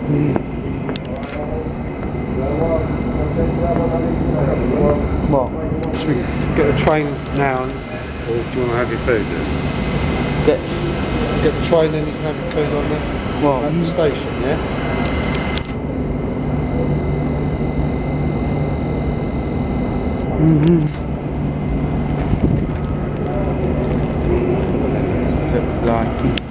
What? Should we get the train now, or do you want to have your food then? Get the train and you can have your food on there? What? At the station, yeah? Looks like